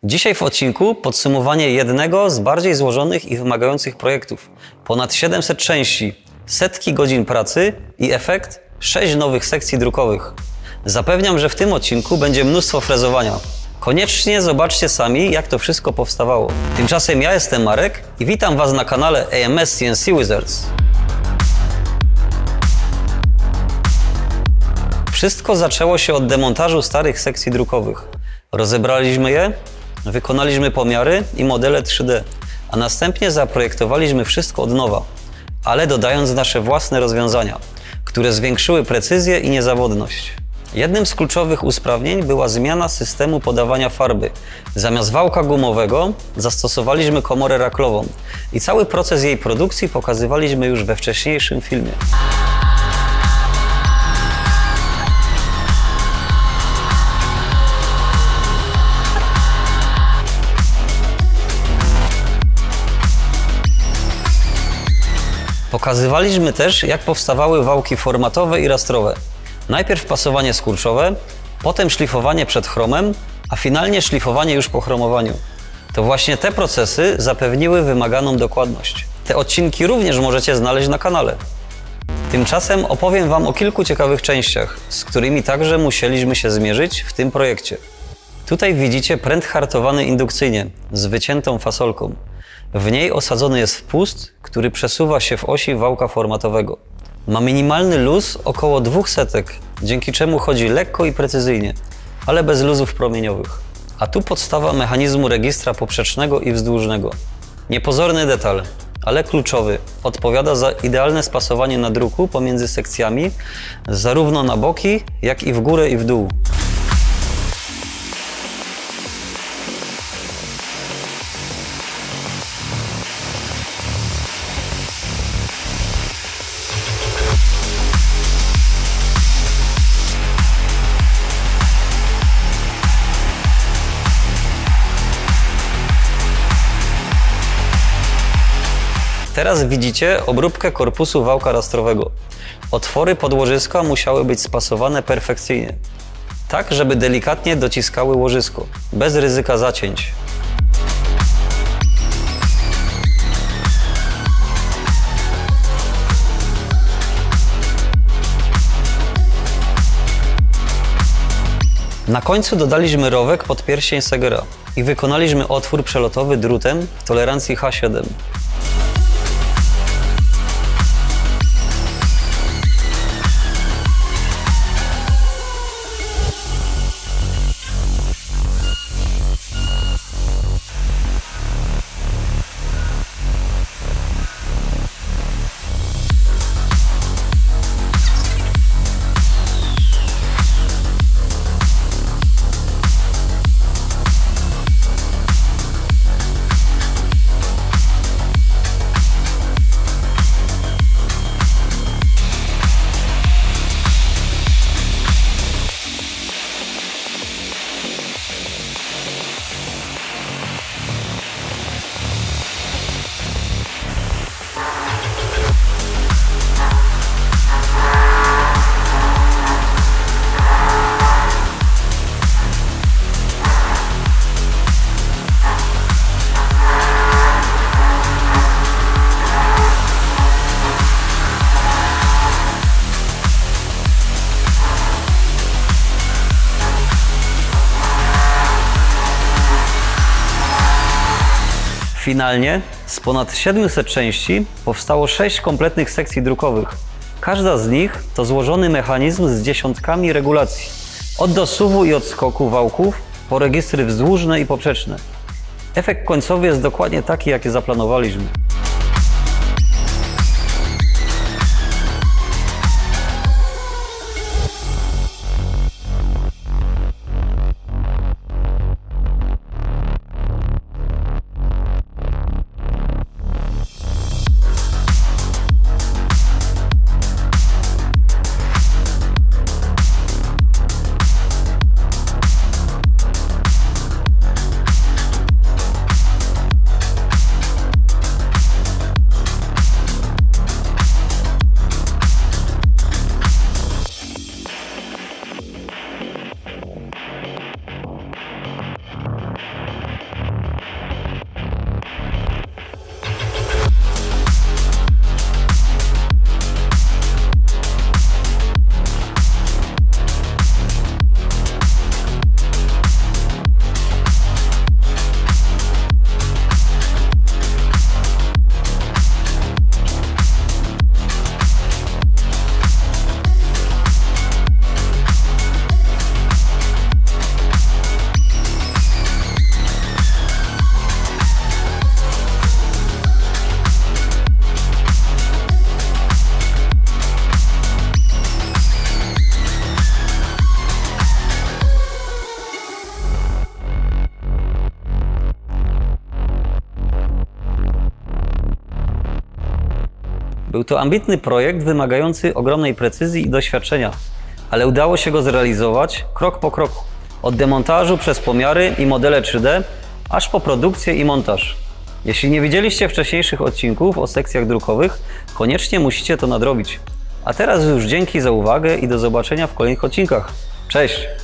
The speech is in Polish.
Dzisiaj w odcinku podsumowanie jednego z bardziej złożonych i wymagających projektów. Ponad 700 części, setki godzin pracy i efekt 6 nowych sekcji drukowych. Zapewniam, że w tym odcinku będzie mnóstwo frezowania. Koniecznie zobaczcie sami, jak to wszystko powstawało. Tymczasem ja jestem Marek i witam Was na kanale AMS CNC Wizards. Wszystko zaczęło się od demontażu starych sekcji drukowych. Rozebraliśmy je, wykonaliśmy pomiary i modele 3D, a następnie zaprojektowaliśmy wszystko od nowa, ale dodając nasze własne rozwiązania, które zwiększyły precyzję i niezawodność. Jednym z kluczowych usprawnień była zmiana systemu podawania farby. Zamiast wałka gumowego zastosowaliśmy komorę raklową i cały proces jej produkcji pokazywaliśmy już we wcześniejszym filmie. Pokazywaliśmy też, jak powstawały wałki formatowe i rastrowe. Najpierw pasowanie skurczowe, potem szlifowanie przed chromem, a finalnie szlifowanie już po chromowaniu. To właśnie te procesy zapewniły wymaganą dokładność. Te odcinki również możecie znaleźć na kanale. Tymczasem opowiem Wam o kilku ciekawych częściach, z którymi także musieliśmy się zmierzyć w tym projekcie. Tutaj widzicie pręt hartowany indukcyjnie, z wyciętą fasolką. W niej osadzony jest wpust, który przesuwa się w osi wałka formatowego. Ma minimalny luz około 2 setek, dzięki czemu chodzi lekko i precyzyjnie, ale bez luzów promieniowych. A tu podstawa mechanizmu registra poprzecznego i wzdłużnego. Niepozorny detal, ale kluczowy. Odpowiada za idealne spasowanie nadruku pomiędzy sekcjami, zarówno na boki, jak i w górę i w dół. Teraz widzicie obróbkę korpusu wałka rastrowego. Otwory podłożyska musiały być spasowane perfekcyjnie, tak żeby delikatnie dociskały łożysko, bez ryzyka zacięć. Na końcu dodaliśmy rowek pod pierścień Segera i wykonaliśmy otwór przelotowy drutem w tolerancji H7. Finalnie z ponad 700 części powstało 6 kompletnych sekcji drukowych. Każda z nich to złożony mechanizm z dziesiątkami regulacji. Od dosuwu i odskoku wałków po registry wzdłużne i poprzeczne. Efekt końcowy jest dokładnie taki, jaki zaplanowaliśmy. Był to ambitny projekt wymagający ogromnej precyzji i doświadczenia, ale udało się go zrealizować krok po kroku. Od demontażu przez pomiary i modele 3D, aż po produkcję i montaż. Jeśli nie widzieliście wcześniejszych odcinków o sekcjach drukowych, koniecznie musicie to nadrobić. A teraz już dzięki za uwagę i do zobaczenia w kolejnych odcinkach. Cześć!